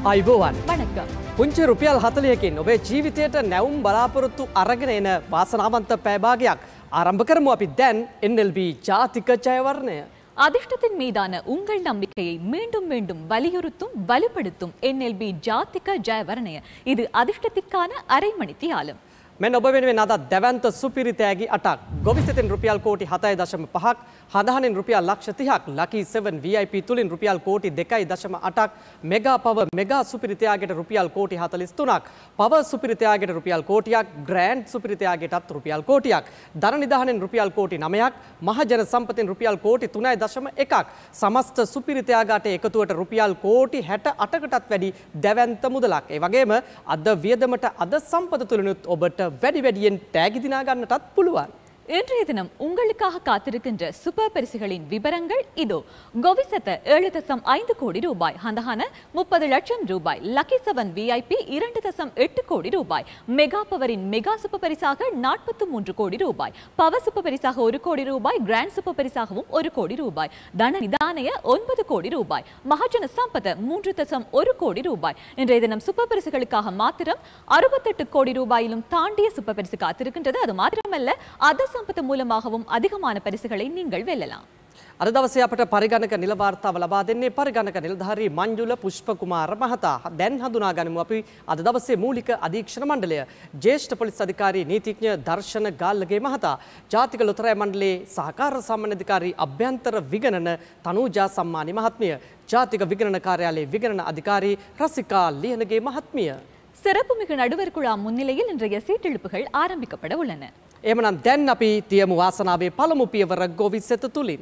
අයිබෝවන් වණක්කම්. පුංචි රුපියල් 40කින් ඔබේ ජීවිතයට නැවුම් බලාපොරොත්තු අරගෙන එන වාසනාවන්ත පැයභාගයක් ආරම්භ කරමු අපි දැන් NLB ජාතික ජයවර්ණය. அதிர்ஷ்டத்தின் மீதான உங்கள் நம்பிக்கையை மீண்டும் மீண்டும் வலியுறுத்தும் வலுப்படுத்தும் NLB ஜாතික ජයවර්ණය. இது அதிர்ஷ்டத்திற்கான அரைமணி தியாலம். මෙන්න ඔබ වෙනුවෙන් අද දැවැන්ත සුපිරි තෑගි 8ක් ගොවිසෙතින් රුපියල් කෝටි 7.5ක් හඳහනින් රුපියල් ලක්ෂ 30ක් ලකී 7 VIP තුලින් රුපියල් කෝටි 2.8ක් මෙගා පවර් මෙගා සුපිරි තෑගයට රුපියල් කෝටි 43ක් පවර් සුපිරි තෑගයට රුපියල් කෝටියක් ග්‍රෑන්ඩ් සුපිරි තෑගයටත් රුපියල් කෝටියක් ධන නිධානෙන් රුපියල් කෝටි 9ක් මහජන සම්පතින් රුපියල් කෝටි 3.1ක් සමස්ත සුපිරි තෑගාට එකතුවට රුපියල් කෝටි 68කටත් වැඩි දැවැන්ත මුදලක්. ඒ වගේම අද වියදමට අද සම්පත තුලිනුත් ඔබට වැඩි වැඩියෙන් තෑගි දිනා ගන්නටත් පුළුවන්. இன்றைய தினம் உங்களுக்காக காத்திருக்கின்ற சூப்பர் பரிசுகளின் விவரங்கள் இதோ. கோவிசெத்த 7.5 கோடி ரூபாய், ஹந்தஹான 30 லட்சம் ரூபாய், லக்கி 7 VIP 2.8 கோடி ரூபாய், மெகா பவரின் மெகா சூப்பர் பரிசாக 43 கோடி ரூபாய், பவர் சூப்பர் பரிசாக 1 கோடி ரூபாய், கிராண்ட் சூப்பர் பரிசாகவும் 1 கோடி ரூபாய், தன நிதானய 9 கோடி ரூபாய், மகாஜன சம்பத 3.1 கோடி ரூபாய். இன்றைய தினம் சூப்பர் பரிசுகளுக்காக மாத்திரம் 68 கோடி ரூபாயிலும் தாண்டிய சூப்பர் பரிசு காத்திருக்கின்றது. அது மாத்திரமல்ல අද සම්පත மூலமாகவும் அதிகமான பரிசுகளை நீங்கள் வெல்லலாம். අද දවසේ අපට පරිගණක නිල වාර්තාව ලබා දෙන්නේ පරිගණක නිලධාරී මංජුල පුෂ්පකුමාර මහතා. දැන් හඳුනා ගනිමු අපි අද දවසේ මූලික අධීක්ෂණ මණ්ඩලය. ජ්‍යෙෂ්ඨ පොලිස් අධිකාරී නීතිඥ දර්ශන ගාල්ලගේ මහතා. ජාතික ලොතරැයි මණ්ඩලයේ සහකාර සම්මානාධිකාරී අභ්‍යන්තර විගණන තනූජා සම්මානි මහත්මිය. ජාතික විගණන කාර්යාලයේ විගණන අධිකාරී රසිකා ලියනගේ மහත්මිය. சிறப்புமிகு நடுவர் குழா முன்னிலையில் இன்றைய சீட்டெழுப்புகள் ஆரம்பிக்கப்பட உள்ளன. එමනම් දැන් අපි තියමු වාසනාවේ පළමු පියවර ගොවිසෙත තුලින්.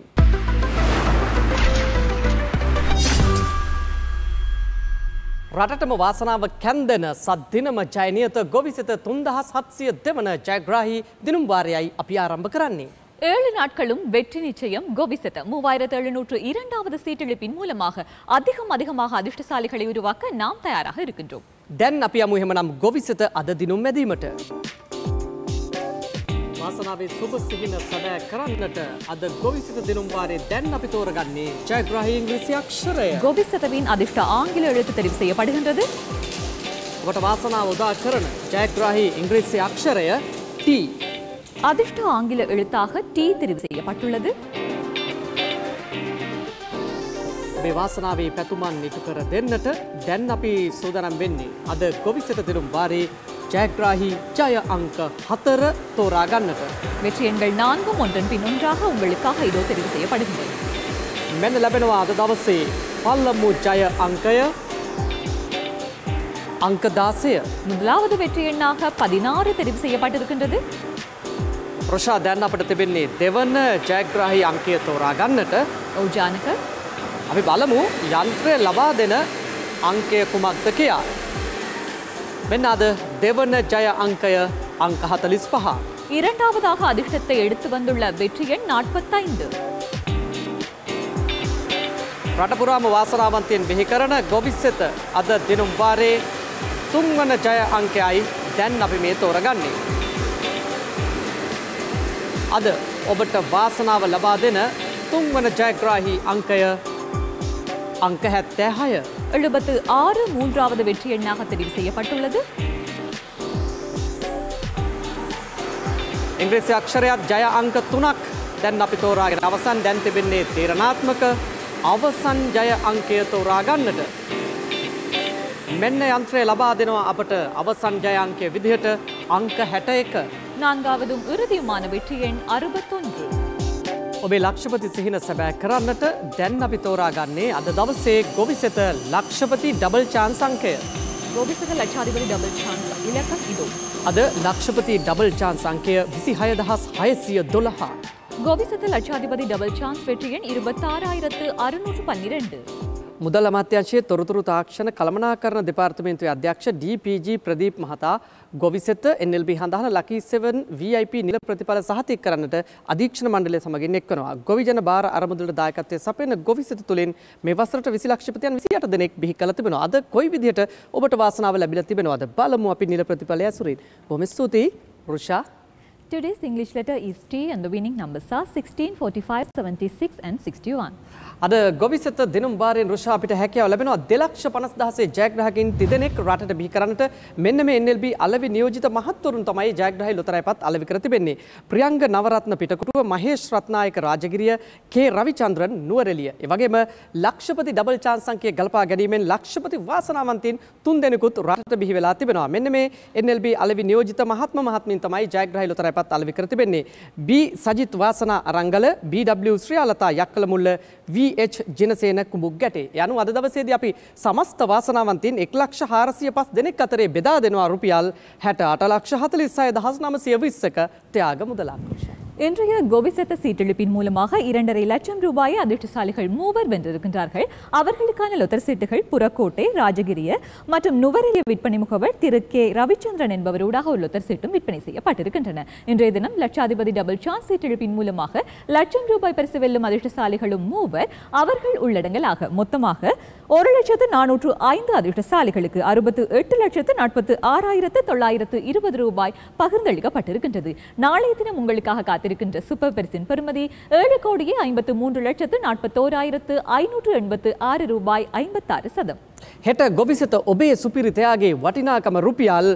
රටටම වාසනාව කැන්දෙන සද්දිනම ජයනියත ගොවිසෙත 3702 වන ජයග්‍රාහී දිනුම් වාරයයි අපි ආරම්භ කරන්නේ. 7 நாட்களும் வெற்றி நிச்சயம். கோவிசெத்த 3702வது சீட்டெழுப்பின் மூலமாக அதிகமாக அதிர்ஷ்டசாலிகளை உருவாக்க நாம் தயாராக இருக்கின்றோம். දැන් අපි යමු එහෙමනම් ගොවිසෙත අද දිනුම් මැදීමට. වාසනාවේ සුබ සිහින සැබෑ කරන්නට අද ගොවිසෙත දිනුම් වාරයේ දැන් අපි තෝරගන්නේ ජයග්‍රාහී ඉංග්‍රීසි අක්ෂරය. கோவிசெத்தவின் அதிர்ஷ்ட ஆங்கில எழுத்து தெரிவு செய்யப்படுகின்றது. ඔබට වාසනාව උදා කරන ජයග්‍රාහී ඉංග්‍රීසි අක්ෂරය T. அதிர்ஷ்ட ஆங்கில எழுத்தாக T தெரிவு செய்யப்பட்டுள்ளது. මේ වාසනාවේ පැතුමන් ඉටු කර දෙන්නට දැන් අපි සූදානම් වෙන්නේ අද ගොවිසෙත දිනුම් වාරයේ ජයග්‍රාහී ජය අංක 4 තෝරා ගන්නට. வெற்றி எண்கள் 4 ஒன்றன் பின் ஒன்றாக உங்களுக்காக இதோ தெரிவு செய்யப்படுகின்றன. මෙන්න ලැබෙනවා අද දවසේ පළමු ජය අංකය අංක 16. முதலாவது வெற்றி எண்ணாக 16 தெரிவு செய்யப்பட்டிருக்கின்றது. ප්‍රශා දැන් අපිට තිබෙන්නේ දෙවන ජයග්‍රාහී අංකය තෝරා ගන්නට. ඔව්ජානක අපි බලමු යන්ත්‍රය ලබා දෙන අංකය කුමක්ද කියා. මෙන්න අද දෙවන ජය අංකය අංක 45. இரண்டாவதாக அதிர்ஷ்டத்தை எடுத்து வந்துள்ள வெற்றி எண் 45. රට පුරාම වාසනාවන්තයන් බිහි කරන ගොවිසෙත අද දිනුම් වාරයේ තුන්වන ජය අංකයයි දැන් අපි මේ තෝරගන්නේ. අද ඔබට වාසනාව ලබා දෙන තුන්වන ජයග්‍රාහී අංකය අංක 76. 76 மூன்றாவது வெற்றி எண்ணாக தெரிவு செய்யப்பட்டுள்ளது. ඉංග්‍රීසි අක්ෂරයත් ජය අංක 3ක් දැන් අපි තෝරාගෙන අවසන් දැන් තිබෙන්නේ තීරණාත්මක අවසන් ජය අංකය තෝරා ගන්නට. මෙන්න යන්ත්‍රය ලබා දෙනවා අපට අවසන් ජය අංකය විදිහට අංක 61. நான்காவதும் இறுதியுமான வெற்றி எண் 61. ඔබේ ලක්ෂපති සිහින සැබෑ කරන්නට දැන් අපි තෝරාගන්නේ අද දවසේ ගොවිසෙත ලක්ෂපති ඩබල් චාන්ස් අංකය. கோவிசெத்த லட்சாதிபதி டபுள் சான்ஸ் இலக்கம் இதோ. අද ලක්ෂපති ඩබල් චාන්ස් අංකය 26612. கோவிசெத்த லட்சாதிபதி டபுள் சான்ஸ் வெற்றி எண் 26612. මුදල් අමාත්‍යාංශයේ තොරතුරු තාක්ෂණ කළමනාකරණ දෙපාර්තමේන්තුවේ අධ්‍යක්ෂ ඩී.පී.ජී. ප්‍රදීප් මහතා ගොවිසෙත NLB හඳහන ලකී 7 VIP නිල ප්‍රතිඵල සහතික කරන්නට අධීක්ෂණ මණ්ඩලය සමගින් එක්වනවා. ගොවිජන බාර අරමුදලට දායකත්වයේ සපයන ගොවිසෙත තුලින් මේ වසරට 20 ලක්ෂපතියන් 28 දෙනෙක් බිහි කළ තිබෙනවා. අද කොයි විදිහට ඔබට වාසනාව ලැබිලා තිබෙනවද? බලමු අපි නිල ප්‍රතිඵලය ඇසුරින්. බොහොම ස්තුතියි රුෂා. Today's English letter is T and the winning numbers are 16, 45, 76 and 61. අද ගොවිසත දිනුම් වාරයෙන් රුෂා අපිට හැකියාව ලැබෙනවා 2,50,000 ජයග්‍රාහකයින් තිදෙනෙක් රටට බිහි කරන්නට මෙන්න මේ NLB අලෙවි නියෝජිත මහත්වරුන් තමයි ජයග්‍රාහී ලොතරැයිපත් අලෙවි කර තිබෙන්නේ. ප්‍රියංග නවරත්න පිටකොටුව, මහේෂ් රත්නායක රාජගිරිය, කේ රවිචන්ද්‍රන් නුවරඑළිය. ඒ වගේම ලක්ෂපති ඩබල් chance අංකය ගලපා ගැනීමෙන් ලක්ෂපති වාසනාවන්තයින් 3 දෙනෙකුත් රටට බිහි වෙලා තිබෙනවා. මෙන්න මේ NLB අලෙවි නියෝජිත මහත්මීන් තමයි ජයග්‍රාහී ලොතරැයිපත් අලෙවි කර තිබෙන්නේ. B සජිත් වාසනා අරංගල, BW ශ්‍රියාලතා යක්කලමුල්ල, VH ජිනසේන කුඹුක් ගැටේ. යනු අද දවසේදී අපි සමස්ත වාසනාවන්තයින් 1,405 දෙනෙක් අතරේ බෙදා දෙනවා රුපියල් 68,46,920ක ත්‍යාග මුදලක්. இன்றைய கோவிசத்த சீட்டெழுப்பின் மூலமாக 2.5 லட்சம் ரூபாயை அதிர்ஷ்டசாலிகள் மூவர் வென்றிருக்கின்றார்கள். அவர்களுக்கான லொத்தர் சீட்டுகள் புறக்கோட்டை, ராஜகிரிய மற்றும் நுவரெலிய விற்பனை முகவர் திரு கே ரவிச்சந்திரன் என்பவரோடாக ஒரு லொத்தர் சீட்டும் விற்பனை செய்யப்பட்டிருக்கின்றன. இன்றைய தினம் லட்சாதிபதி டபுள் சான்ஸ் சீட்டெழுப்பின் மூலமாக லட்சம் ரூபாய் பரிசு வெல்லும் அதிர்ஷ்டசாலிகளும் மூவர். அவர்கள் உள்ளடங்கலாக மொத்தமாக 1,405 அதிர்ஷ்டசாலிகளுக்கு 68,46,920 ரூபாய் பகிர்ந்தளிக்கப்பட்டிருக்கின்றது. நாளைய தினம் உங்களுக்காக காத்திருக்கின்ற சூப்பர் பரிசின் பெறுமதி 7,53,41,586 ரூபாய் 56 හෙට ගොවිසත ඔබේ සුපිරිතයාගේ වටිනාකම රුපියල්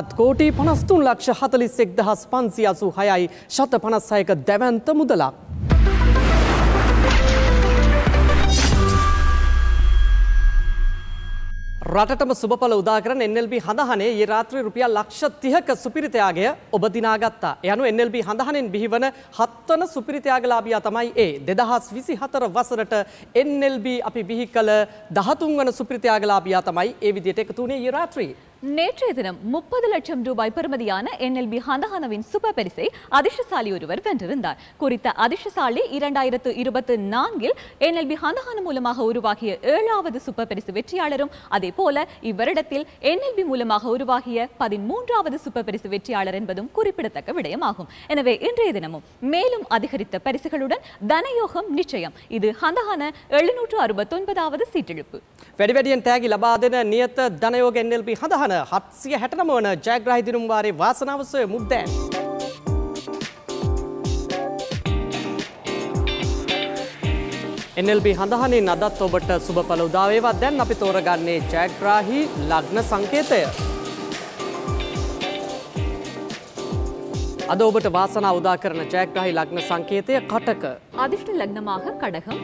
7,53,41,586යි 156ක දැවැන්ත මුදලක්. රටටම සුබඵල උදා කරන NLB හඳහනේ ඊ රාත්‍රියේ රුපියල් ලක්ෂ 30ක සුපිරිතයාගය ඔබ දිනාගත්තා. ඒ අනුව NLB හඳහනෙන් බිහිවන 7 වන සුපිරිතයාගලාභියා තමයි ඒ 2024 වසරට NLB අපි බිහි කළ 13 වන සුපිරිතයාගලාභියා තමයි ඒ විදිහට එකතු වුණේ ඊ රාත්‍රියේ. நேற்றைய தினம் 30 லட்சம் ரூபாய் பெறுமதியான NLB ஹந்தஹனவின் சூப்பர் பரிசை அதிர்ஷ்டசாலி ஒருவர் வென்றிருந்தார். குறித்த அதிர்ஷ்டசாலி 2024இல் NLB ஹந்தஹன மூலமாக உருவாகிய 7வது சூப்பர் பரிசு வெற்றியாளரும், அதே போல இவ்வருடத்தில் NLB மூலமாக உருவாகிய 13வது சூப்பர் பரிசு வெற்றியாளர் என்பதும் குறிப்பிடத்தக்க விடயமாகும். எனவே இன்றைய தினமும் மேலும் அதிகரித்த பரிசுகளுடன் தனயோகம் நிச்சயம். இது ஹந்தஹன 769வது சீட்டெழுப்பு. වැඩිවැඩියෙන් තෑගි ලබා දෙන නියත ධනයෝග NLB හඳහන 769 වන ජයග්‍රාහී දිනුම් වාරේ වාසනාව සොයමු දැන්. NLB හඳහනින් අදත් ඔබට සුබඵල උදා වේවා. දැන් අපි තෝරගන්නේ ජයග්‍රාහී ලග්න සංකේතය. අද ඔබට වාසනාව උදා කරන ජයග්‍රාහී ලග්න සංකේතය කටක. அதிர்ஷ்ட லக்னமாக கடகம்.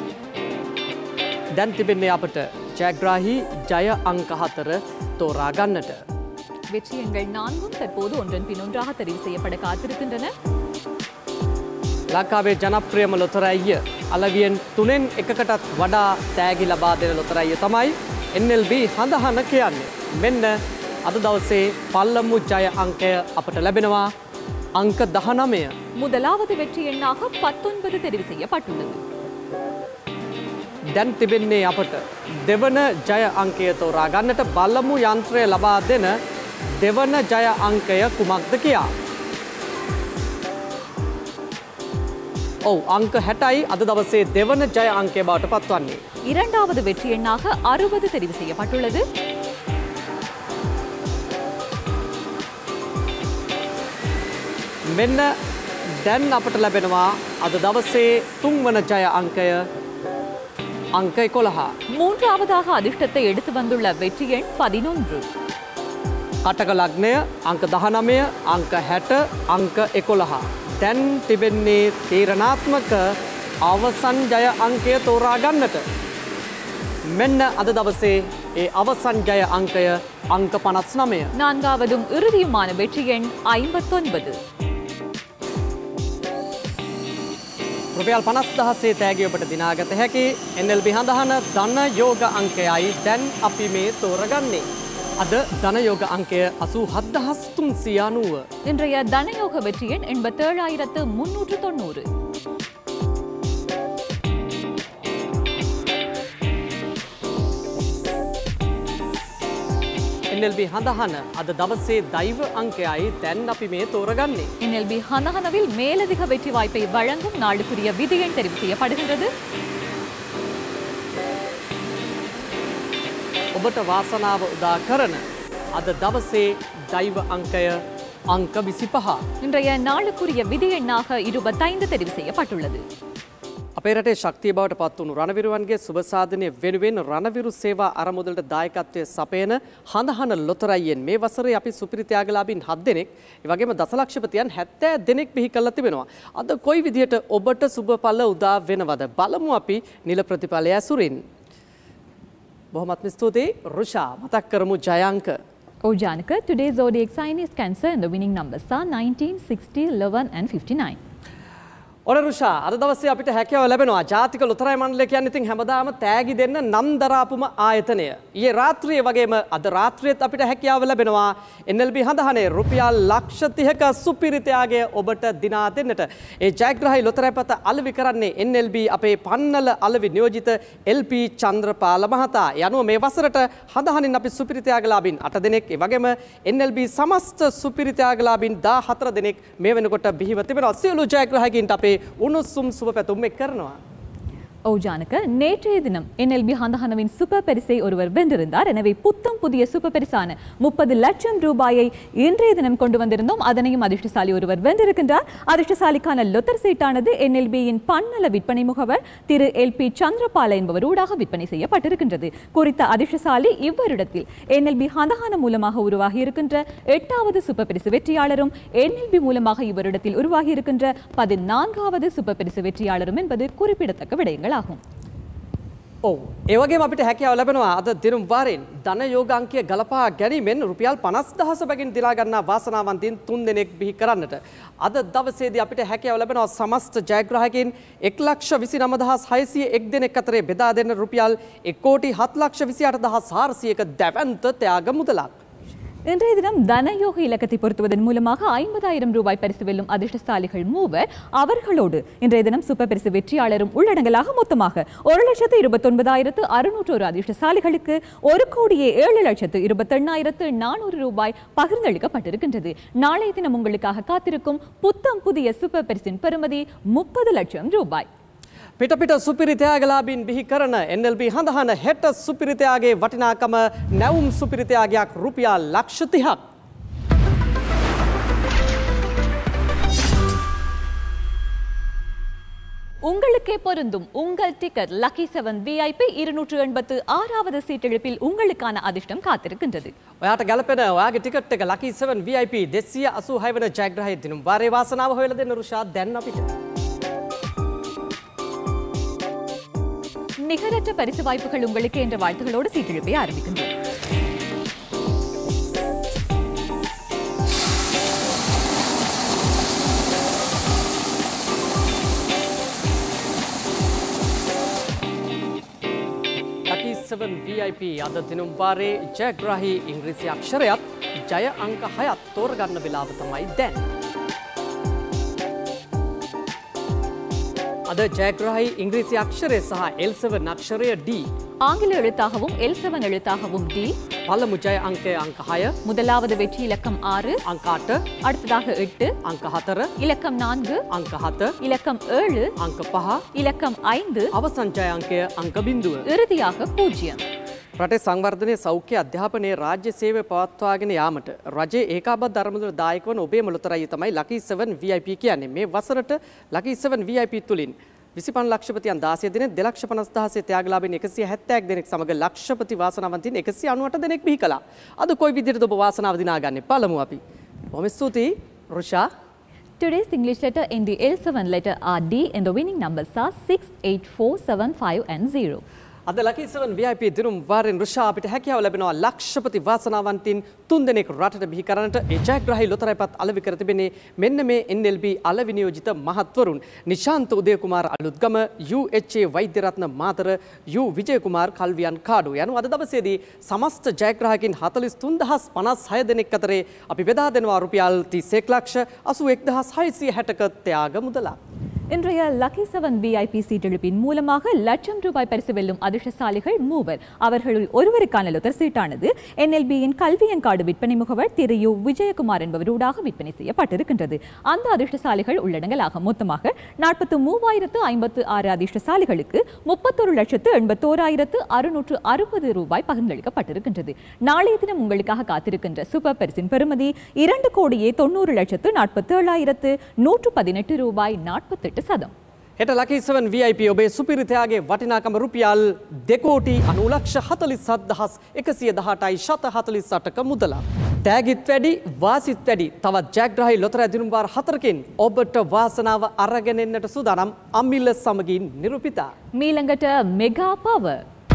දැන් තිබෙන්නේ අපට ජයග්‍රාහී ජය අංක 4 තෝරා ගන්නට. வெற்றி எண்கள் 4ம் தற்போது ஒன்றன் பின் ஒன்றாக தெரிவு செய்யப்பட காத்திருக்கின்றன. ලංකාවේ ජනප්‍රියම ලොතරැයිය අලවියෙන් 3න් එකකටත් වඩා තෑගි ලබා දෙන ලොතරැයිය තමයි NLB හඳහන කියන්නේ. මෙන්න අද දවසේ පළමු ජය අංකය අපට ලැබෙනවා අංක 19. முதலாவது வெற்றி எண்ணாக 19 தெரிவு செய்யப்பட்டுள்ளது. දැන් තිබෙන්නේ අපට දෙවන ජය අංකය තෝරා ගන්නට. බලමු යන්ත්‍රය ලබා දෙන දෙවන ජය අංකය කුමක්ද කියා. ඔව්, අංක 60යි අද දවසේ දෙවන ජය අංකය බවට පත්වන්නේ. இரண்டாவது வெற்றி எண்ணாக 60 தெரிவு செய்யப்பட்டுள்ளது. මෙන්න දැන් අපට ලැබෙනවා අද දවසේ තුන්වන ජය අංකය අංක 11. மூன்றாவதாக அதிர்ஷ்டத்தை எடுத்து வந்துள்ள வெற்றி எண் 11. කටක ලග්නය අංක 19, අංක 60, අංක 11. දැන් තිබෙන්නේ තීරණාත්මක අවසන් ජය අංකය තෝරා ගන්නට. මෙන්න අද දවසේ ඒ අවසන් ජය අංකය අංක 59. நான்காவதும் இறுதியுமான வெற்றி எண் 59. රුපියල් 50,000 තෑගි ඔබට දිනාගත හැකි NLB හඳහන ධන යෝග අංකයයි දැන් අපි මේ තෝරගන්නේ. අද ධන යෝග අංකය 87,390. இன்றைய தனயோக வெற்றி எண் 87,390. NLB හඳහන අද දවසේ දෛව අංකයයි දැන් අපි මේ තෝරගන්නේ. NLB ஹந்தஹனவில் மேலதிக வெற்றி வாய்ப்பை வழங்கும் நாளுக்குரிய விதி எண் தெரிவு செய்யப்படுகின்றது. ඔබට වාසනාව උදා කරන අද දවසේ දෛව අංකය අංක 25. இன்றைய நாளுக்குரிய விதி எண்ணாக 25 தெரிவு செய்யப்பட்டுள்ளது. අපේ රටේ ශක්තිය බවට පත් වුණු රණවිරුවන්ගේ සුබ සාධනය වෙනුවෙන් රණවිරු සේවා අරමුදලට දායකත්වයේ සපයන හඳහන ලොතරැයියෙන් මේ වසරේ අපි සුපිරි ත්‍යාගලාභීන් 7 දෙනෙක්, ඒ වගේම දසලක්ෂපතියන් 70 දෙනෙක් බිහි කරලා තිබෙනවා. අද කොයි විදිහට ඔබට සුබඵල උදා වෙනවද? බලමු අපි නිල ප්‍රතිඵලය ඇසුරින්. බොහොමත්ම ස්තුතියි රුෂා. මතක් කරමු ජයාංක. Janika, today's zodiac sign is Cancer and the winning numbers are 19, 60, 11 and 59. ඔන්න රුෂා, අද දවසේ අපිට හැකියාව ලැබෙනවා ජාතික ලොතරැයි මණ්ඩලය කියන්නේ ඉතින් හැමදාම තෑගි දෙන්න නම් දරාපුම ආයතනය. ඊයේ රාත්‍රියේ වගේම අද රාත්‍රියේත් අපිට හැකියාව ලැබෙනවා NLB හඳහනේ රුපියල් ලක්ෂ 30ක සුපිරි ත්‍යාගය ඔබට දිනා දෙන්නට. ඒ ජයග්‍රාහී ලොතරැයිපත අලෙවි කරන්නේ NLB අපේ පන්නල අලෙවි නියෝජිත LP චන්ද්‍රපාල මහතා. යනුව මේ වසරට හඳහනින් අපි සුපිරි ත්‍යාගලාභීන් 8 දෙනෙක්, ඒ වගේම NLB සමස්ත සුපිරි ත්‍යාගලාභීන් 14 දෙනෙක් මේ වෙනකොට බිහිව තිබෙනවා. සියලු ජයග්‍රාහකයින්ට අපේ උණුසුම් සුබ පැතුම් කරනවා. ஜானக நேற்றைய தினம் NLB ஹந்தஹனவின் சூப்பர் பரிசை ஒருவர் வென்றிருந்தார். எனவே புத்தம் புதிய சூப்பர் பரிசான 30 லட்சம் ரூபாயை இன்றைய தினம் கொண்டு வந்திருந்தோம். அதனையும் அதிர்ஷ்டசாலி ஒருவர் வென்றிருக்கின்றார். அதிர்ஷ்டசாலிக்கான லொத்தர் சீட்டானது NLBயின் பன்னல விற்பனை முகவர் திரு LP சந்திரபால என்பவர் ஊடாக விற்பனை செய்யப்பட்டிருக்கின்றது. குறித்த அதிர்ஷ்டசாலி இவ்வருடத்தில் NLB ஹந்தஹன மூலமாக உருவாகி இருக்கின்ற 8வது சூப்பர் பரிசு வெற்றியாளரும் NLB மூலமாக இவ்வருடத்தில் உருவாகி இருக்கின்ற 14வது சூப்பர் பரிசு வெற்றியாளரும் என்பது குறிப்பிடத்தக்க விடயங்கள். ඔව් ඒ වගේම අපිට හැකියාව ලැබෙනවා අද දිනුම් වාරෙන් ධන යෝග අංකය ගලපා ගැනීමෙන් රුපියල් 50000 බැගින් දිනා ගන්නා වාසනාවන්තයින් 3 දෙනෙක් බිහි කරන්නට. අද දවසේදී අපිට හැකියාව ලැබෙනවා සමස්ත ජයග්‍රාහකයින් 1,29,601 දෙනෙක් අතරේ බෙදා දෙන්න රුපියල් 1,28,28,400ක දැවැන්ත ත්‍යාග මුදලක්. இன்றைய தினம் தனயோக இலக்கத்தை பொருத்துவதன் மூலமாக 50,000 ரூபாய் பரிசு வெல்லும் அதிர்ஷ்டசாலிகள் மூவர். அவர்களோடு இன்றைய தினம் சூப்பர் பரிசு வெற்றியாளரும் உள்ளடங்கலாக மொத்தமாக 1,29,601 அதிர்ஷ்டசாலிகளுக்கு 1,07,28,400 ரூபாய் பகிர்ந்தளிக்கப்பட்டிருக்கின்றது. நாளைய தினம் உங்களுக்காக காத்திருக்கும் புத்தம் புதிய சூப்பர் பரிசின் பெறுமதி 30 லட்சம் ரூபாய். පිට සුපිරි ත්‍යාගලාභීන් බිහි කරන NLB හඳහන හෙට සුපිරි ත්‍යාගයේ වටිනාකම නැවුම් සුපිරි ත්‍යාගයක් රුපියල් ලක්ෂ 30ක්. உங்களுக்கே பொருந்தும் உங்கள் டிக்கெட் லக்கி 7 VIP 286வது சீட்டெழுப்பில் உங்களுக்கான அதிர்ஷ்டம் காத்திருக்கின்றது. ඔයාට ගැලපෙන ඔයාගේ ටිකට් එක ලකි 7 VIP 286 වෙන ජයග්‍රාහී දිනුම් වාරේ වාසනාව හොයලා දෙන්න රුෂා දැන් අපිට. நிகரற்ற பரிசு வாய்ப்புகள் உங்களுக்கு என்ற வாழ்த்துகளோடு சீட்டெழுப்பை ஆரம்பிக்கின்றோம். ලකි 7 VIP අද දිනුම් වාරේ ජයග්‍රාහී ඉංග්‍රීසි අක්ෂරයත් ජය අංක 6ත් තෝරගන්න වෙලාව තමයි දැන්. අද ජයග්‍රාහී ඉංග්‍රීසි අක්ෂරය සහ L7 අක්ෂරය D. ஆங்கில எழுத்தாகவும் L7 எழுத்தாகவும் D. பலமு ஜெய அங்கே அங்க 6. முதலாவது வெற்றி இலக்கம் 6. அங்க 8. அடுத்ததாக 8. அங்க 4. இலக்கம் 4. அங்க 7. இலக்கம் 7. அங்க 5. இலக்கம் 5. අවසන් ජය අංකය අංක 0. இறுதியாக 0. රටේ සංවර්ධනයේ සෞඛ්‍ය අධ්‍යාපනයේ රාජ්‍ය සේවය පවත්වාගෙන යාමට රජයේ ඒකාබද්ධ අරමුදල දායක වන ඔබේම ලොතරැයි තමයි ලකි 7 VIP කියන්නේ. මේ වසරට ලකි 7 VIP තුලින් 25 ලක්ෂපතියන් 16 දෙනෙක් 2,50,000 ත්‍යාගලාභීන් 171 දෙනෙක් සමග ලක්ෂපති වාසනාවන්තයින් 198 දෙනෙක් බිහි කළා. අද කොයි විදිහටද ඔබ වාසනාව දිනාගන්නේ? බලමු අපි. බොහොම ස්තුතියි රුෂා. Today's English letter in the L7 letter are D and the winning numbers are 6, 8, 4, 7, 5 and 0. අද ලකි 7 VIP දිනුම් වාරෙන් රුෂා අපිට හැකියාව ලැබෙනවා ලක්ෂපති වාසනාවන්තයින් 3 දෙනෙක් රටට බිහි කරන්නට. ඒ ජයග්‍රාහී ලොතරැයිපත් අලෙවි කර තිබෙන්නේ මෙන්න මේ NLB අලෙවි නියෝජිත මහත්වරුන් නිශාන්ත උදයකුමාර අලුත්ගම, UHA වෛද්‍යරත්න මාතර, U විජයකුමාර් කල්වියන් කාඩු යනු අද දවසේදී සමස්ත ජයග්‍රාහකයින් 43056 දෙනෙක් අතරේ අපි බෙදා දෙනවා රුපියල් 31,81,660ක ත්‍යාග මුදලක්. இன்றைய லக்கி 7 விஐபி சீட்டெழுப்பின் மூலமாக லட்சம் ரூபாய் பரிசு வெல்லும் அதிர்ஷ்டசாலிகள் மூவர். அவர்களுள் ஒருவருக்கான லொத்தர் சீட்டானது NLBயின் கல்வியங்காடு விற்பனை முகவர் திரு யு விஜயகுமார் என்பவரூடாக விற்பனை செய்யப்பட்டிருக்கின்றது. அந்த அதிர்ஷ்டசாலிகள் உள்ளடங்கலாக மொத்தமாக 43,056 அதிர்ஷ்டசாலிகளுக்கு 31,81,660 ரூபாய் பகிர்ந்தளிக்கப்பட்டிருக்கின்றது. நாளைய தினம் உங்களுக்காக காத்திருக்கின்ற சூப்பர் பரிசின் பெறுமதி 2,97,47,118 ரூபாய் 48 සදම්. හෙට ලකී 7 VIP ඔබේ සුපිරිතයාගේ වටිනාකම රුපියල් 2,90,47,118ක මුදලා. තෑගිත් වැඩි වාසිත් වැඩි තවත් ජයග්‍රාහී ලොතරැ දිනුම් වාර 4කින් ඔබට වාසනාව අරගෙන එන්නට සූදානම් අමිල සමගින් නිරූපිතා. මීළඟට මෙගා පවර්.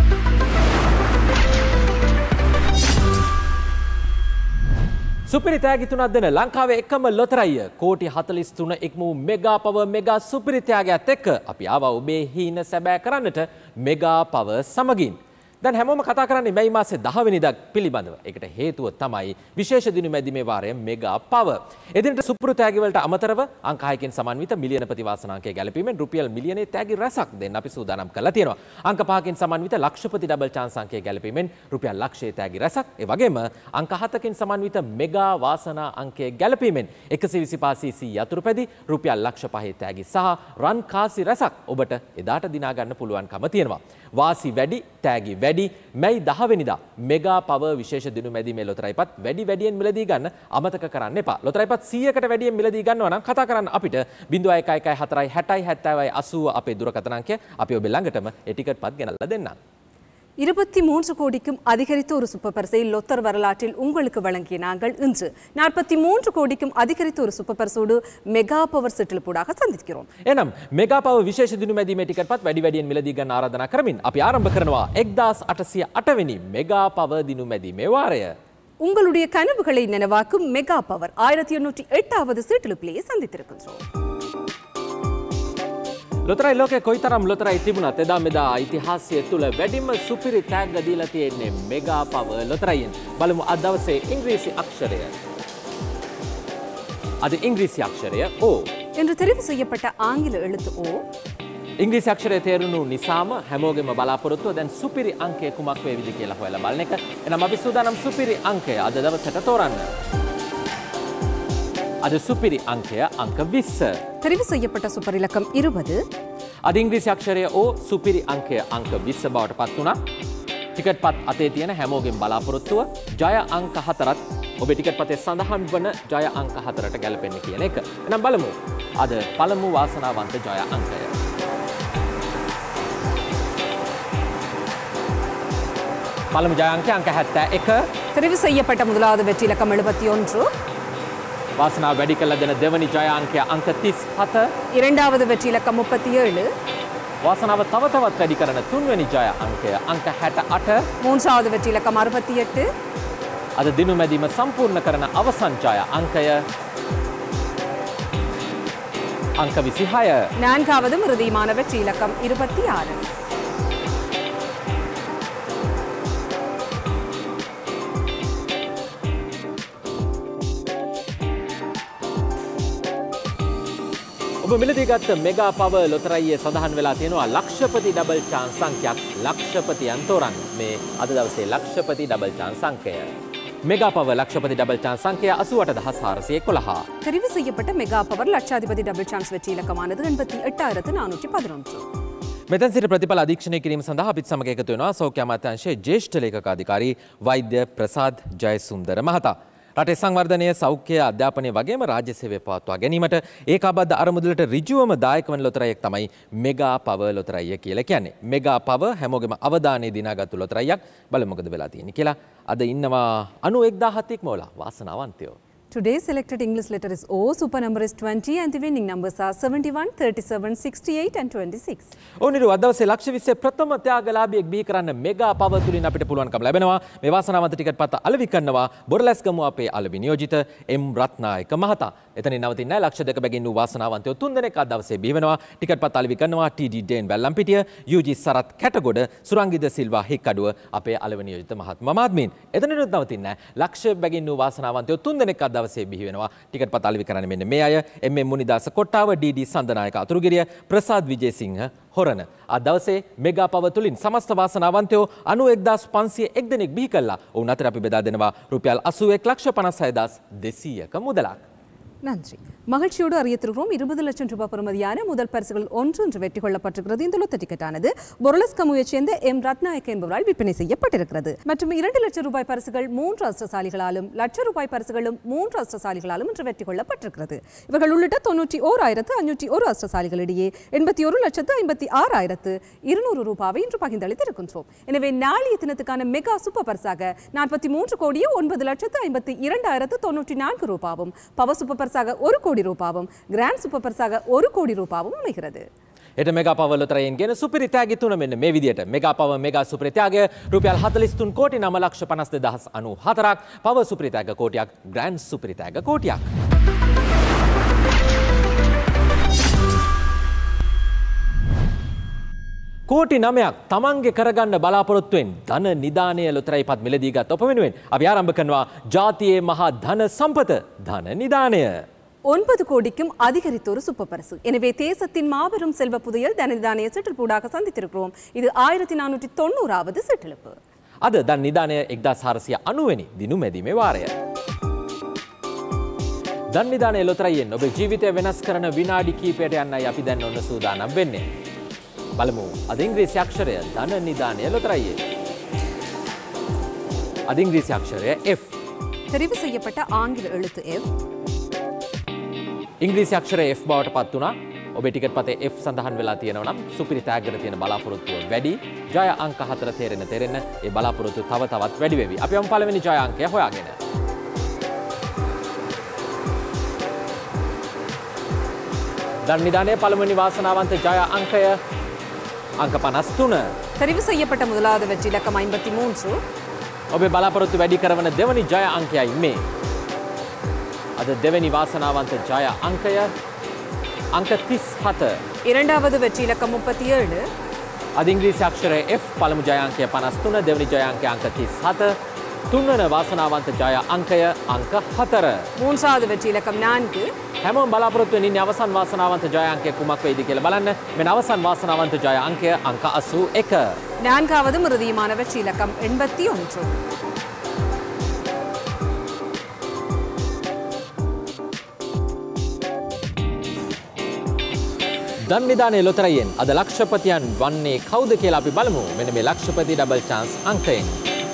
සුපිරි තෑගි තුනක් දෙන ලංකාවේ එකම ලොතරැය කෝටි 43 ඉක්ම වූ මෙගා පවර් මෙගා සුපිරි තෑගයත් එක්ක අපි ආවා ඔබේ හීන සැබෑ කරන්නට මෙගා පවර් සමගින්. දැන් හැමෝම කතා කරන්නේ මැයි මාසේ 10 වෙනිදා පිළිබඳව. ඒකට හේතුව තමයි විශේෂ දිනු මැදිමේ වාරයේ මෙගා පවර්. එදිනට සුපුරු තෑගි වලට අමතරව අංක 6කින් සමන්විත මිලියන ප්‍රතිවාසනාංකය ගැලපීමෙන් රුපියල් මිලියනේ තෑගි රැසක් දෙන්න අපි සූදානම් කරලා තියෙනවා. අංක 5කින් සමන්විත ලක්ෂපති ඩබල් chance අංකය ගැලපීමෙන් රුපියල් ලක්ෂයේ තෑගි රැසක්. ඒ වගේම අංක 7කින් සමන්විත මෙගා වාසනා අංකය ගැලපීමෙන් 125cc යතුරු පැදි රුපියල් ලක්ෂ 5 තෑගි සහ රන් කාසි රැසක් ඔබට එදාට දිනා ගන්න පුළුවන්කම තියෙනවා. වාසි වැඩි තෑගි වැඩි මැයි 10 වෙනිදා මෙගා පවර් විශේෂ දිනු මැදිමේ ලොතරැයිපත් වැඩියෙන් මිලදී ගන්න අමතක කරන්න එපා. ලොතරැයිපත් 100කට වැඩියෙන් මිලදී ගන්නවා නම් කතා කරන්න අපිට 0114 60 70 80 අපේ දුරකථන අංකය අපි ඔබ ළඟටම ඒ ටිකට් පත් ගෙනල්ලා දෙන්නම්. 23 கோடிக்கும் அதிகரித்த ஒரு சூப்பர் பரிசை லொத்தர் வரலாற்றில் உங்களுக்கு வழங்கிய நாங்கள் இன்று 43 கோடிக்கும் அதிகரித்த ஒரு சூப்பர் பரிசோடு மெகா பவர் செட்டில்பூடாக சந்திக்கிறோம். එනම් මෙගා පවර් විශේෂ දිනු මැදිමේ ටිකට් පත් වැඩියෙන් මිලදී ගන්න ආරාධනා කරමින් අපි ආරම්භ කරනවා 1808 වෙනි මෙගා පවර් දිනු මැදිමේ වාරය. உங்களுடைய கனவுகளை நினைவாக்கும் மெகா பவர் 1808வது சீட்டிலுப்பிலேயே சந்தித்திருக்கின்றோம். ලොතරැයි ලෝකේ කොයිතරම් ලොතරැයි තිබුණත් එදා මෙදා ඉතිහාසය තුළ වැඩිම සුපිරි තෑග්ග දීලා තියෙන්නේ මෙගා පවර් ලොතරැයියෙන්. බලමු අද දවසේ ඉංග්‍රීසි අක්ෂරය. අද ඉංග්‍රීසි අක්ෂරය O. என்று தெரிவு செய்யப்பட்ட ஆங்கில எழுத்து O. ඉංග්‍රීසි අක්ෂරය තේරුණු නිසාම හැමෝගෙම බලාපොරොත්තුව දැන් සුපිරි අංකය කුමක් වේවිද කියලා හොයලා බලන එක. එනම් අපි සූදානම් සුපිරි අංකය අද දවසට තෝරන්න. අද සුපිරි අංකය අංක 20. தெரிவு செய்யப்பட்ட சூப்பர் இலக்கம் 20. අද ඉංග්‍රීසි අක්ෂරය O සුපිරි අංකය අංක 20 බවට පත් වුණා. ටිකට් පත් අතේ තියෙන හැමෝගෙම බලාපොරොත්තුව ජය අංක 4ත් ඔබේ ටිකට් පතේ සඳහන් වන ජය අංක 4ට ගැලපෙන්නේ කියන එක. එහෙනම් බලමු අද පළමු වාසනාවන්ත ජය අංකය. පළමු ජය අංකය අංක 71. தெரிவு செய்யப்பட்ட முதலாவது வெற்றி இலக்கம் 71. වාසනාව වැඩි කළ දෙන දෙවනි ජය අංකය අංක 37. இரண்டாவது வெற்றி இலக்கம் 37. වාසනාව තව තවත් වැඩි කරන තුන්වෙනි ජය අංකය අංක 68. மூன்றாவது வெற்றி இலக்கம் 68. අද දිනු මැදිම සම්පූර්ණ කරන අවසන් ජය අංකය අංක 26. நான்காவது இறுதியான வெற்றி இலக்கம் 26. ඔබ මිලදීගත් මෙගා පවර් ලොතරැයියේ සඳහන් වෙලා තියෙනවා ලක්ෂපති ඩබල් chance සංඛ්‍යක් ලක්ෂපතියන් තෝරන්න. මේ අද දවසේ ලක්ෂපති ඩබල් chance සංඛ්‍යය. Mega power Lakshapathi double chance සංඛ්‍යය 88411. தெரிவு செய்யப்பட்ட mega power Lakshapathi double chance வெற்றி இலக்கமானது 88,411. මෙතැන් සිට ප්‍රතිඵල අධීක්ෂණය කිරීම සඳහා අපිත් සමග එකතු වෙනවා සෞඛ්‍ය අමාත්‍යාංශයේ ජ්‍යෙෂ්ඨ ලේකකාධිකාරී වෛද්‍ය ප්‍රසාද් ජයසුන්දර මහතා. රටේ සංවර්ධනය සෞඛ්‍ය අධ්‍යාපනය වගේම රාජ්‍ය සේවය පවත්වා ගැනීමට ඒකාබද්ධ අරමුදලට ඍජුවම දායක වන ලොතරැයියක් තමයි මෙගා පවර් ලොතරැයිය කියලා කියන්නේ. මෙගා පවර් හැමෝගෙම අවධානය දිනාගත්තු ලොතරැයියක්. බලමු මොකද වෙලා තියෙන්නේ කියලා. අද ඉන්නවා 91,000 ඉක්මවලා වාසනාවන්තයෝ. Today's selected English letter is O. Super number is 20 and the winning numbers are 71, 37, 68 and 26. ඕනිරු අද දවසේ ලක්ෂ 20 ප්‍රථම ත්‍යාගලාභියෙක් බිහි කරන්න මෙගා පවර් තුලින් අපිට පුළුවන්කම ලැබෙනවා. මේ වාසනාවන්ත ටිකට් පත අලෙවි කරනවා බොරලැස්ගමුව අපේ අලෙවි නියෝජිත එම් රත්නායක මහතා. එතනින් නවතින්නේ නැහැ. ලක්ෂ 2 බැගින් වූ වාසනාවන්තයෝ 3 දෙනෙක් අද දවසේ බිහි වෙනවා. ටිකට් පත අලෙවි කරනවා TD ඩේන් වැල්ලම්පිටිය, UG සරත් කැටගොඩ, සුරංගිද සිල්වා හික්කඩුව අපේ අලෙවි නියෝජිත මහත්මයා මාත්මීන්. එතනිනුත් නවතින්නේ නැහැ. ලක්ෂ බැගින් වූ වාසනාවන්තයෝ 3 දෙනෙක් අද දවසේ බිහි වෙනවා. ටිකට් පත අලෙවි කරන්නේ මෙන්න මේ අය. එම්.එම්. මුනිදාස කොට්ටාව, ඩී.ඩී. සඳනායක අතුරුගිරිය, ප්‍රසාද් විජේසිංහ හොරණ. අද දවසේ මෙගා පව තුලින් සමස්ත වාසනාවන්තයෝ 91501 දෙනෙක් බිහි කළා. ඔවුන් අතර අපි බෙදා දෙනවා රුපියල් 81,56,200ක මුදලක්. நன்றி. மகிழ்ச்சியோடு அறியத்திருக்கிறோம் 20 லட்சம் ரூபாய் பெறுமதியான முதல் பரிசுகள் ஒன்று வெற்றி கொள்ளப்பட்டிருக்கிறது. இந்த லொத்த டிக்கெட்டானது பொருளஸ் கமுவைச் சேர்ந்த எம் ரத்நாயக்க என்பவரால் விற்பனை செய்யப்பட்டிருக்கிறது. மற்றும் 2 லட்சம் ரூபாய் பரிசுகள் 3 அதிர்ஷ்டசாலிகளாலும், லட்சம் ரூபாய் பரிசுகளும் 3 அதிர்ஷ்டசாலிகளாலும் இன்று வெற்றி கொள்ளப்பட்டிருக்கிறது. இவர்கள் உள்ளிட்ட 91,501 அதிர்ஷ்டசாலிகளிடையே 81,56,200 ரூபாவை இன்று பகிர்ந்தளித்திருக்கின்றோம். எனவே நாளைய தினத்துக்கான மெகா சூப்பர் பரிசாக 43,09,52,094 ரூபாவும், பவர் சூப்பர் பரிசாக 1 கோடி ரூபாவும், கிராண்ட் சூப்பர் பரிசாக 1 கோடி ரூபாவும் அமைகிறது. එට මෙගා පව ලොතරැයින් ගෙන සුපිරි තෑගි තුන මෙන්න මේ විදියට. මෙගා පව මෙගා සුපිරි ත්‍යාගය රුපියල් 43 කෝටි 9,52,094ක්, පව සුපිරි තෑග කෝටියක්, ග්‍රෑන්ඩ් සුපිරි තෑග කෝටියක්. කෝටි 9ක් තමන්ගේ කරගන්න බලාපොරොත්තුවෙන් ධන නිදානය ලොතරැයි පත් මිලදීගත් ඔප වෙනුවෙන් අපි ආරම්භ කරනවා ජාතියේ මහා ධන සම්පත ධන නිදානය. 9 கோடிக்கும் அதிகரித்த ஒரு சூப்பர் பரிசு. எனவே தேசத்தின் மாபெரும் செல்வ புதையல் தனநிதானய செட்டில்பூடாக சந்தித்திருக்கிறோம். இது 1490வது செட்டிலிப்பு. අද ධන නිදානය 1490 වෙනි දිනු මැදීමේ වාරය. ධන නිදානය ලොතරැයියෙන් ඔබේ ජීවිතය වෙනස් කරන විනාඩි කිහිපයට යන්නයි අපි දැන් ඔන්න සූදානම් වෙන්නේ. බලමු අද ඉංග්‍රීසි අක්ෂරය ධන නිදානය ලොතරැයියේ. අද ඉංග්‍රීසි අක්ෂරය F. தெரிவு செய்யப்பட்ட ஆங்கில எழுத்து F. ඉංග්‍රීසි අක්ෂරය F බවට පත් වුණා. ඔබේ ටිකට් පතේ F සඳහන් වෙලා තියෙනවා නම් සුපිරි තෑග්ගට තියෙන බලාපොරොත්තුව වැඩි. ජය අංක 4 තේරෙන්න ඒ බලාපොරොත්තු තව තවත් වැඩි වෙවි. අපි යමු පළවෙනි ජය අංකය හොයාගෙන. ධන නිදානයේ පළමුවෙනි වාසනාවන්ත ජය අංකය අංක 53. தெரிவு செய்யப்பட்ட முதலாவது வெற்றி இலக்கம் 53. ඔබේ බලාපොරොත්තු වැඩි කරන දෙවනි ජය අංකයයි මේ. අද දෙවැනි වාසනාවන්ත ජය අංකය අංක 37. இரண்டாவது வெற்றி இலக்கம் 37. අද ඉංග්‍රීසි අක්ෂරය F පළමු ජය අංකය 53, දෙවැනි ජය අංකය අංක 37, තුන්වන වාසනාවන්ත ජය අංකය අංක 4. மூன்றாவது வெற்றி இலக்கம் 4. හැමෝම බලාපොරොත්තු වෙන්නේ අවසන් වාසනාවන්ත ජය අංකය කුමක් වෙයිද කියලා බලන්න. මෙන්න අවසන් වාසනාවන්ත ජය අංකය අංක 81. நான்காவது இறுதியான வெற்றி இலக்கம் 81. ධන නිදානයේ ලොතරැයියෙන් අද ලක්ෂපතියන් වන්නේ කවුද කියලා අපි බලමු. මෙන්න මේ ලක්ෂපති ඩබල් chance අංකයෙන්.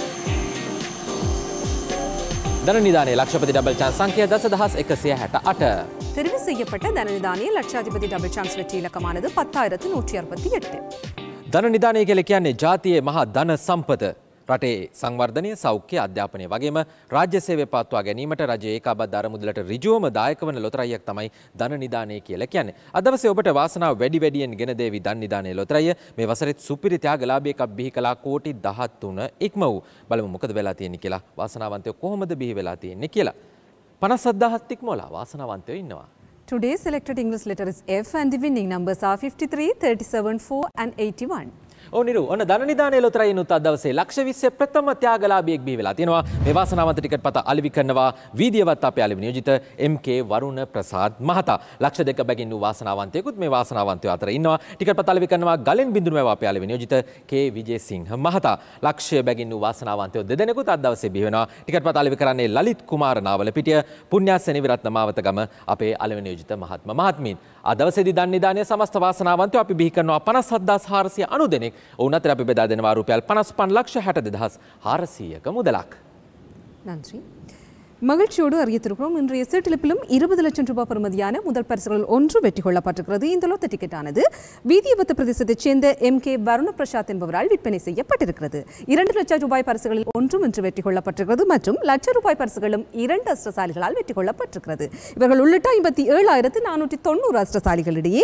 ධන නිදානයේ ලක්ෂපති ඩබල් chance අංකය 10,168. தெரிவு செய்யப்பட்ட தனநிதானிய லட்சாதிபதி டபுள் சான்ஸ் வெற்றி இலக்கமானது 10,168. ධන නිදානය කියලා කියන්නේ ජාතියේ මහා ධන සම්පත. රටේ සංවර්ධනය, සෞඛ්‍ය, අධ්‍යාපනය වගේම රාජ්‍ය සේවය පවත්වා ගැනීමට රජයේ ඒකාබද්ධ අරමුදලට ඍජුවම දායක වන ලොතරැයියක් තමයි ධන නිදානය කියලා කියන්නේ. අද දවසේ ඔබට වාසනාව වැඩි වැඩියෙන් ගෙන දේවි ධන නිදානයේ ලොතරැයිය. මේ වසරෙත් සුපිරි ත්‍යාගලාභයකක් බිහි කළා කෝටි 13 ඉක්ම වූ. බලමු මොකද වෙලා තියෙන්නේ කියලා. වාසනාවන්තයෝ කොහොමද බිහි වෙලා තියෙන්නේ කියලා. 57,000ක් ඉක්මවලා වාසනාවන්තයෝ ඉන්නවා. Today's selected English letter is F and the winning numbers are 53, 37, 4 and 81. ඕනිරු ඔන්න ධන නිදානයේ ලොතරැයිනුත් අද දවසේ ලක්ෂ 20 ප්‍රථම ත්‍යාගලාභියෙක් බිහි වෙලා තියෙනවා. මේ වාසනාවන්ත ටිකට් පත අලෙවි කරනවා වීදියවත් අපේ අලෙවි නියෝජිත එම්.කේ. වරුණ ප්‍රසාද් මහතා. ලක්ෂ 2 බැගින් වූ වාසනාවන්තයෙකුත් මේ වාසනාවන්තයෝ අතර ඉන්නවා. ටිකට් පත අලෙවි කරනවා ගලෙන් බිඳුනම අපේ අලෙවි නියෝජිත කේ. විජේසිංහ මහතා. ලක්ෂය බැගින් වූ වාසනාවන්තයෝ දෙදෙනෙකුත් අද දවසේ බිහි වෙනවා. ටිකට් පත අලෙවි කරන්නේ ලලිත් කුමාර නාවලපිටිය, පුණ්‍යාසෙනි විරත්න මාවතගම අපේ අලෙවි නියෝජිත මහත්ම මහත්මීන්. අද දවසේදී ධන නිදානයේ සමස්ත වාසනාවන්තයෝ අපි බිහි කරනවා 57,490 දෙනෙක්. ඔවුන් අතර අපි බෙදා දෙනවා රුපියල් 55,62,400ක මුදලක්. நன்றி. மகிழ்ச்சியோடு அறியத்திருக்கிறோம் இன்றைய செட்டிலிப்பிலும் 20 லட்சம் ரூபாய் பெறுமதியான முதல் பரிசுகள் ஒன்று வெற்றி கொள்ளப்பட்டிருக்கிறது. இந்த லொத்த டிக்கெட்டானது வீதியபத்த பிரதேசத்தைச் சேர்ந்த எம்.கே. வருண பிரசாத் என்பவரால் விற்பனை செய்யப்பட்டிருக்கிறது. 2 லட்சம் ரூபாய் பரிசுகளில் ஒன்றும் இன்று வெற்றி கொள்ளப்பட்டிருக்கிறது மற்றும் லட்ச ரூபாய் பரிசுகளும் 2 அதிர்ஷ்டசாலிகளால் வெற்றி கொள்ளப்பட்டிருக்கிறது. இவர்கள் உள்ளிட்ட 57,490 அதிர்ஷ்டசாலிகளிடையே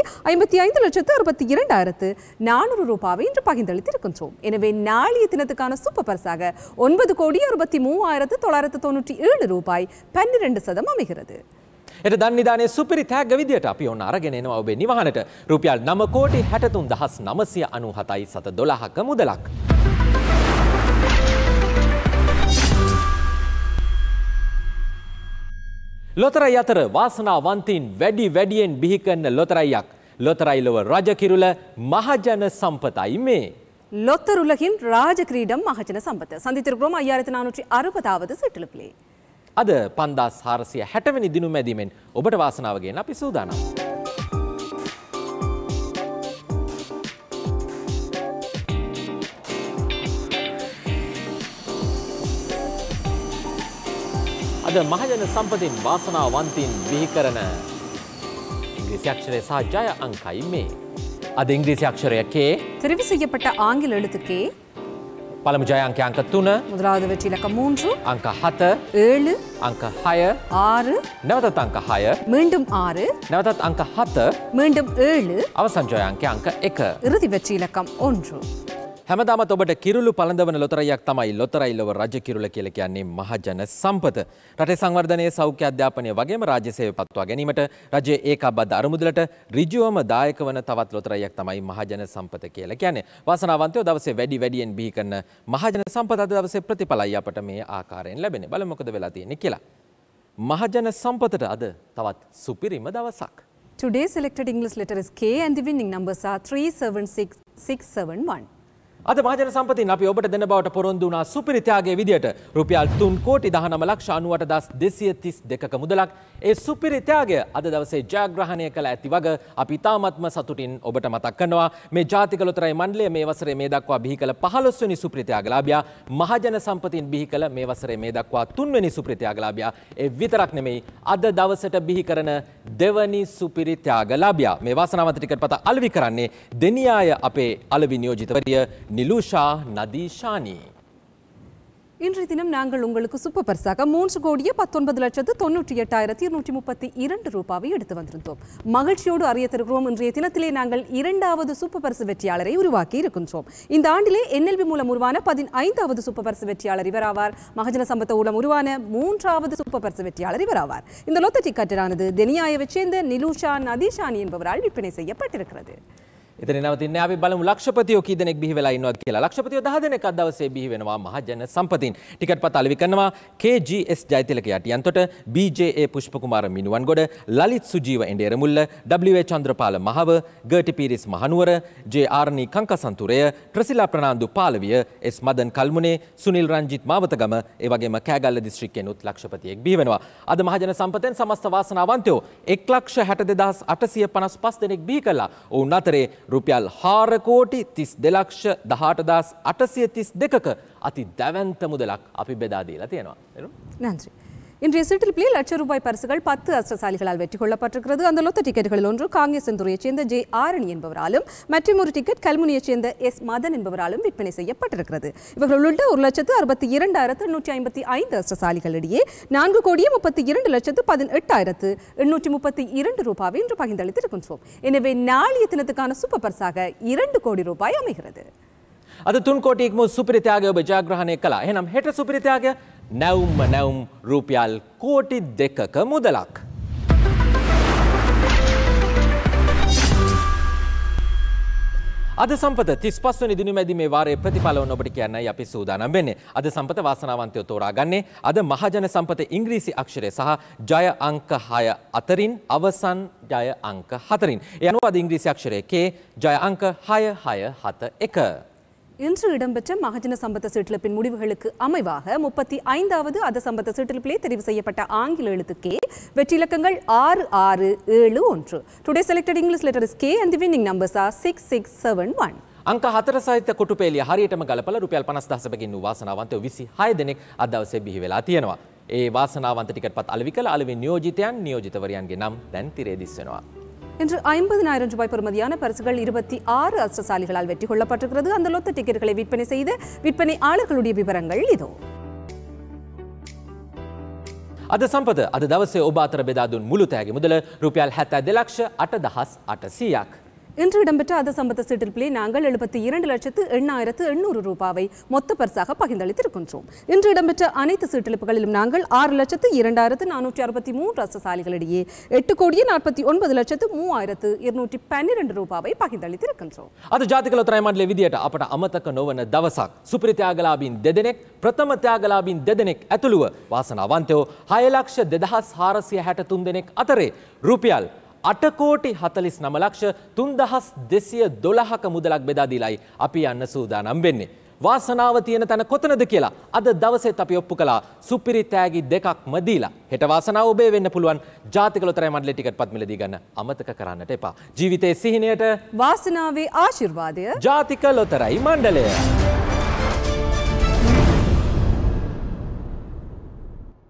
55,62,400 ரூபாவை இன்று பகிர்ந்தளித்திருக்கின்றோம். எனவே நாளைய தினத்துக்கான சூப்பர் பரிசாக 9,63,997 ரூபாய் 12% அமைகிறது. එට ධන නිදානයේ සුපිරි තෑග්ග විදියට අපි ඔන්න අරගෙන එනවා ඔබේ නිවහනට රුපියල් 9,63,997,712ක මුදලක්. ලොතරැයි අතර වාසනාවන්තයින් වැඩියෙන් බිහි කරන ලොතරැයියක්. ලොතරැයි ලොව රජ කිරුළ මහජන සම්පතයි මේ. லொத்தருலகின் ராஜ கிரீடம் மகஜன சம்பத் சந்தித்திருக்கிறோம் 5460வது සිටලපලේ. අද 5460 වෙනි දිනුම ඇදීමෙන් ඔබට වාසනාව ගෙන අපි සූදානම්. අද මහජන සම්පතින් වාසනාවන්තයින් බිහි කරන ඉංග්‍රීසි අක්ෂරය සහ ජය අංකයි මේ. අද ඉංග්‍රීසි අක්ෂරය K தெரிவு செய்யப்பட்ட ஆங்கில எழுத்து K පළමු ජය අංකය අංක 3 முதலாவது வெற்றி இலக்கம் 3 අංක 7 7 අංක 6 6 නැවතත් අංක 6 மீண்டும் 6 නැවතත් අංක 7 மீண்டும் 7 අවසන් ජය අංකය අංක 1 இறுதி வெற்றி இலக்கம் 1 හැමදාමත් ඔබට කිරුළු පළඳවන ලොතරැයියක් තමයි ලොතරැයි ලොව රජ කිරුළ කියලා කියන්නේ මහජන සම්පත. රටේ සංවර්ධනයේ සෞඛ්‍ය අධ්‍යාපනය වගේම රාජ්‍ය සේවය පත්වා ගැනීමට රජයේ ඒකාබද්ධ අරමුදලට ඍජුවම දායක වන තවත් ලොතරැයියක් තමයි මහජන සම්පත කියලා කියන්නේ. වාසනාවන්තයෝ දවසේ වැඩියෙන් බිහි කරන මහජන සම්පත අද දවසේ ප්‍රතිඵලයි අපට මේ ආකාරයෙන් ලැබෙන්නේ. බලමු මොකද වෙලා තියෙන්නේ කියලා. මහජන සම්පතට අද තවත් සුපිරිම දවසක්. Today's selected English letter is K and the winning numbers are 376671. අද මහජන සම්පතින් අපි ඔබට දෙන බවට පොරොන්දු වුණා සුපිරි ත්‍යාගයේ විදියට රුපියල් 3,19,98,232ක මුදලක්. ඒ සුපිරි ත්‍යාගය අද දවසේ ජයග්‍රහණය කළ ඇති වග අපි තාමත්ම සතුටින් ඔබට මතක් කරනවා මේ ජාතික ලොතරැයි මණ්ඩලය මේ වසරේ මේ දක්වා බිහි කළ 15 වෙනි සුපිරි ත්‍යාගලාභියා මහජන සම්පතින් බිහි කළ මේ වසරේ මේ දක්වා 3 වෙනි සුපිරි ත්‍යාගලාභියා. ඒ විතරක් නෙමෙයි අද දවසට බිහි කරන දෙවනි සුපිරි ත්‍යාගලාභියා. මේ වාසනාවන්ත ටිකට් පත අලෙවි කරන්නේ දෙනියාය අපේ අලෙවි නියෝජිතවරිය நிலூஷா நதீஷானி. இன்றைய தினம் நாங்கள் உங்களுக்கு சூப்பர் பரிசாக 3,19,98,232 ரூபாவை எடுத்து வந்திருந்தோம். மகிழ்ச்சியோடு அறியத்திருக்கிறோம் இன்றைய தினத்திலே நாங்கள் இரண்டாவது சூப்பர் பரிசு வெற்றியாளரை உருவாக்கி இருக்கின்றோம். இந்த ஆண்டிலே NLB மூலம் உருவான 15வது சூப்பர் பரிசு வெற்றியாளர் இவராவார். மகஜன சம்பத்த மூலம் உருவான 3வது சூப்பர் பரிசு வெற்றியாளர் இவராவார். இந்த லொத்த டிக்கெட்டானது தெனியாயை சேர்ந்த நிலூஷா நதீஷானி என்பவரால் விற்பனை செய்யப்பட்டிருக்கிறது. එතන නවතින්නේ අපි බලමු ලක්ෂපතියෝ කී දෙනෙක් බිහි වෙලා ඉන්නවද කියලා. ලක්ෂපතියෝ 10 දෙනෙක් අද දවසේ බිහි වෙනවා මහජන සම්පතින්. ටිකට් පත අලෙවි කරනවා KGS ජයතිලක යටියන්තොට, BJA පුෂ්පකුමාර මිනුවන්ගොඩ, ලලිත් සුජීව එඬේර මුල්ල, WA Chandrapala Mahawa, ගර්ටි Peiris Mahanuwara, JR කංකසන්තුරය, ට්‍රසිලා Fernando පාලවිය, S Madan කල්මුනේ, Sunil Ranjith Mawathagama, ඒ වගේම කෑගල්ල දිස්ත්‍රික්කෙනුත් ලක්ෂපතියෙක් බිහි වෙනවා. අද මහජන සම්පතෙන් සමස්ත වාසනාවන්තයෝ 1,62,855 දෙනෙක් බිහි කළා. ඔවුන් අතරේ රුපියල් 4,18,832ක අති දැවැන්ත මුදලක් අපි බෙදා දීලා තියෙනවා. நன்றி. இன்றைய சீட்டில் லட்ச ரூபாய் பரிசுகள் 10 அதிர்ஷ்டசாலிகளால் வெற்றி கொள்ளப்பட்டிருக்கிறது. அந்த லொத்த டிக்கெட்டுகளில் ஒன்று காங்கேசந்துறையைச் சேர்ந்த ஜே ஆரணி என்பவராலும் மற்றும் ஒரு டிக்கெட் கல்முனியைச் சேர்ந்த எஸ் மதன் என்பவராலும் விற்பனை செய்யப்பட்டிருக்கிறது. இவர்கள் உள்ளிட்ட 1,62,855 அதிர்ஷ்டசாலிகளிடையே 4,32,18,832 ரூபாவை இன்று பகிர்ந்தளித்திருக்கின்றோம். எனவே நாளைய தினத்துக்கான சூப்பர் பரிசாக 2 கோடி ரூபாய் அமைகிறது. අද 3 කෝටි ඉක්ම සුපිරි ත්‍යාගය ඔබ ජයග්‍රහණය කළා. එහෙනම් හෙට සුපිරි ත්‍යාගය නැවුම් රුපියල් කෝටි 2ක මුදලක්. අද සම්පත 35 වෙනි දිනුම ඇදීමේ වාරයේ ප්‍රතිඵල වන ඔබට කියන්නයි අපි සූදානම් වෙන්නේ. අද සම්පත වාසනාවන්තයෝ තෝරාගන්නේ අද මහජන සම්පත ඉංග්‍රීසි අක්ෂරය සහ ජය අංක 6 අතරින් අවසන් ජය අංක 4න්. ඒ අනුව අද ඉංග්‍රීසි අක්ෂරය K ජය අංක 6671. இன்று இடம்பெற்ற மகஜன சம்பத்த சீட்டிழப்பின் முடிவுகளுக்கு அமைவாக 35வது அத சம்பத்த சீட்டிழப்பிலே தெரிவு செய்யப்பட்ட ஆங்கில எழுத்து K வெற்றி இலக்கங்கள் 6671. Today selected English letter is K and the winning numbers are 6671. අංක 4 සහිත කොටුපේලිය හරියටම ගලපලා රුපියල් 50,000 බැගින් වූ වාසනාවන්තයෝ 26 දෙනෙක් අද දවසේ බිහි වෙලා තියෙනවා. ඒ වාසනාවන්ත ටිකට් පත් අලෙවි කළ අලෙවි නියෝජිතයන් නියෝජිතවරයන්ගේ නම් දැන් තිරේ දිස් වෙනවා. இன்று 50,000 ரூபாய் பெறுமதியான பரிசுகள் 26 அதிர்ஷ்டசாலிகளால் வெற்றி கொள்ளப்பட்டிருக்கிறது. அந்த லொத்த டிக்கெட்டுகளை விற்பனை செய்த விற்பனையாளர்களுடைய விவரங்கள் இதோ. අද සම්පත අද දවසේ ඔබ අතර බෙදා දුන් මුළු තෑගි මුදල රුපියල් 72,08,800ක්. இன்று இடம்பெற்ற அது சம்பந்த சீட்டில் நாங்கள் 72,08,800 ரூபாவை மொத்த பரிசாக பகிர்ந்தளித்திருக்கின்றோம். இன்று இடம்பெற்ற அனைத்து சீட்டிழப்புகளிலும் நாங்கள் 6,02,263 ரசசாலிகளிடையே 8,49,03,212 ரூபாவை பகிர்ந்தளித்திருக்கின்றோம். අද ජාතික ලොතරැයි මණ්ඩලයේ විදියට අපට අමතක නොවන දවසක්. සුපිරි ත්‍යාගලාභීන් දෙදෙනෙක් ප්‍රථම ත්‍යාගලාභීන් දෙදෙනෙක් ඇතුළුව වාසනාවන්තයෝ 6,04,63 දෙනෙක් අතරේ රුපියල් 8,49,03,212ක මුදලක් බෙදා දීලායි අපි යන්න සූදානම් වෙන්නේ. වාසනාව තියෙන තැන කොතනද කියලා අද දවසේත් අපි ඔප්පු කළා. සුපිරි තෑගි දෙකක්ම දීලා. හෙට වාසනාව ඔබේ වෙන්න පුළුවන්. ජාතික ලොතරැයි මණ්ඩලයේ ටිකට් පත් මිලදී ගන්න අමතක කරන්නට එපා. ජීවිතයේ සිහිනයට වාසනාවේ ආශිර්වාදය ජාතික ලොතරැයි මණ්ඩලය.